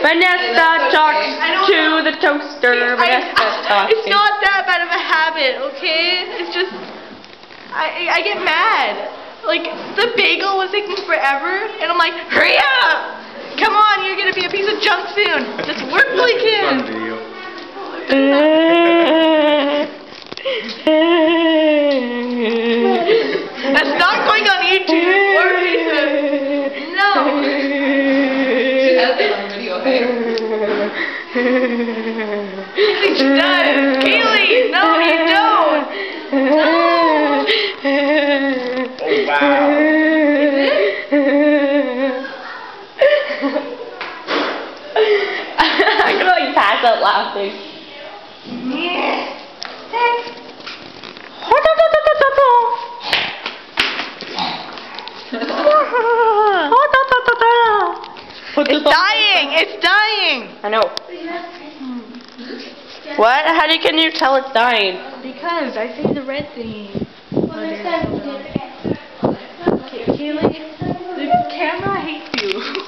Vanessa talks to the toaster. Vanessa talks. It's not that bad of a habit, okay? It's just I get mad. Like the bagel was taking forever, and I'm like, hurry up! Come on, you're gonna be a piece of junk soon. Just work like him. That's not going on YouTube or Facebook. No. She has it on video, hey? She does. Caileigh, no, you don't. No. Oh, wow. I'm gonna like pass out laughing. It's dying! It's dying! I know. What? How can you tell it's dying? Because I see the red thing. Okay, Caileigh, the camera hates you.